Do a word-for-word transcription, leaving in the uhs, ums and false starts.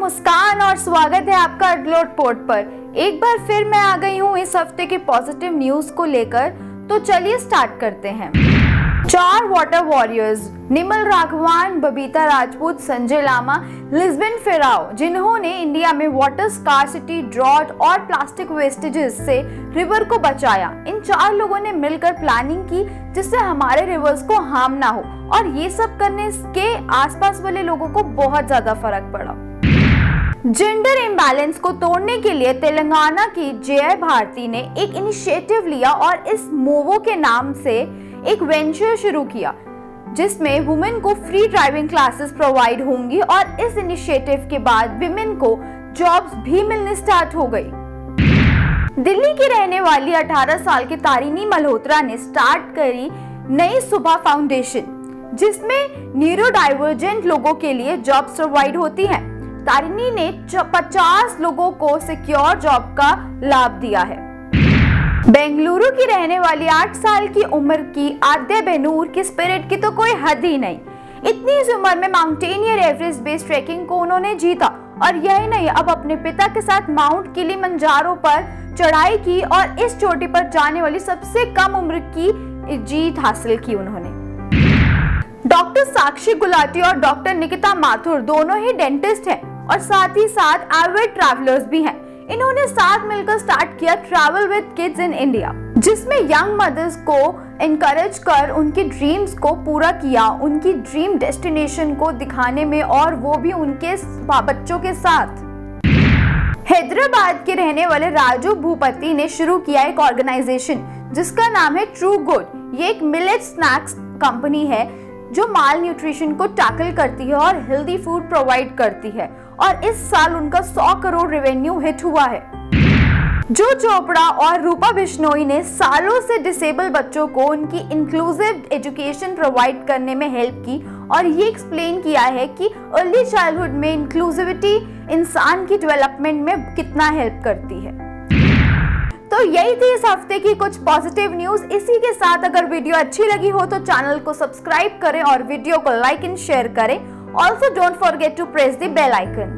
मुस्कान और स्वागत है आपका अपलोड पोर्ट पर। एक बार फिर मैं आ गई हूँ इस हफ्ते के पॉजिटिव न्यूज को लेकर, तो चलिए स्टार्ट करते हैं। चार वाटर वॉरियर्स निमल राघवान, बबीता राजपूत, संजय लामा, लिस्बन फेराओ, जिन्होंने इंडिया में वाटर स्कार्सिटी, ड्रॉट और प्लास्टिक वेस्टेजेस से रिवर को बचाया। इन चार लोगों ने मिलकर प्लानिंग की जिससे हमारे रिवर्स को हार्म ना हो, और ये सब करने के आसपास वाले लोगों को बहुत ज्यादा फर्क पड़ा। जेंडर इम्बैलेंस को तोड़ने के लिए तेलंगाना की जय भारती ने एक इनिशिएटिव लिया और इस मोवो के नाम से एक वेंचर शुरू किया जिसमें वुमेन को फ्री ड्राइविंग क्लासेस प्रोवाइड होंगी, और इस इनिशिएटिव के बाद विमेन को जॉब्स भी मिलने स्टार्ट हो गई। दिल्ली की रहने वाली अठारह साल की तारिणी मल्होत्रा ने स्टार्ट करी नई सुबह फाउंडेशन, जिसमें न्यूरो डाइवर्जेंट लोगों के लिए जॉब्स प्रोवाइड होती हैं। तारिणी ने पचास लोगों को सिक्योर जॉब का लाभ दिया है। बेंगलुरु की रहने वाली आठ साल की उम्र की आद्या बेनूर की स्पिरिट की तो कोई हद ही नहीं। इतनी सी उम्र में माउंटेनियर एवरेस्ट बेस ट्रैकिंग को उन्होंने जीता, और यही नहीं, अब अपने पिता के साथ माउंट किलिमंजारो पर चढ़ाई की और इस चोटी पर जाने वाली सबसे कम उम्र की जीत हासिल की उन्होंने। डॉक्टर साक्षी गुलाटी और डॉक्टर निकिता माथुर दोनों ही डेंटिस्ट हैं और साथ ही साथ एविड ट्रैवलर्स भी हैं। इन्होंने साथ मिलकर स्टार्ट किया travel with kids in India, जिसमें यंग मदर्स को एनकरेज कर उनकी ड्रीम्स को पूरा किया, उनकी ड्रीम डेस्टिनेशन को दिखाने में, और वो भी उनके बच्चों के साथ। हैदराबाद के रहने वाले राजू भूपति ने शुरू किया एक ऑर्गेनाइजेशन जिसका नाम है ट्रू गुड। ये एक मिलेट स्नैक्स कंपनी है जो माल न्यूट्रिशन को टैकल करती है और हेल्दी फूड प्रोवाइड करती है, और इस साल उनका सौ करोड़ रेवेन्यू हिट हुआ है। जो चोपड़ा और रूपा बिश्नोई ने सालों से डिसेबल बच्चों को उनकी इंक्लूसिव एजुकेशन प्रोवाइड करने में हेल्प की, और ये एक्सप्लेन किया है कि अर्ली चाइल्डहुड में इंक्लूसिविटी इंसान की डेवलपमेंट में कितना हेल्प करती है। तो यही थी इस हफ्ते की कुछ पॉजिटिव न्यूज। इसी के साथ अगर वीडियो अच्छी लगी हो तो चैनल को सब्सक्राइब करें और वीडियो को लाइक एंड शेयर करें। Also don't forget to press the bell icon.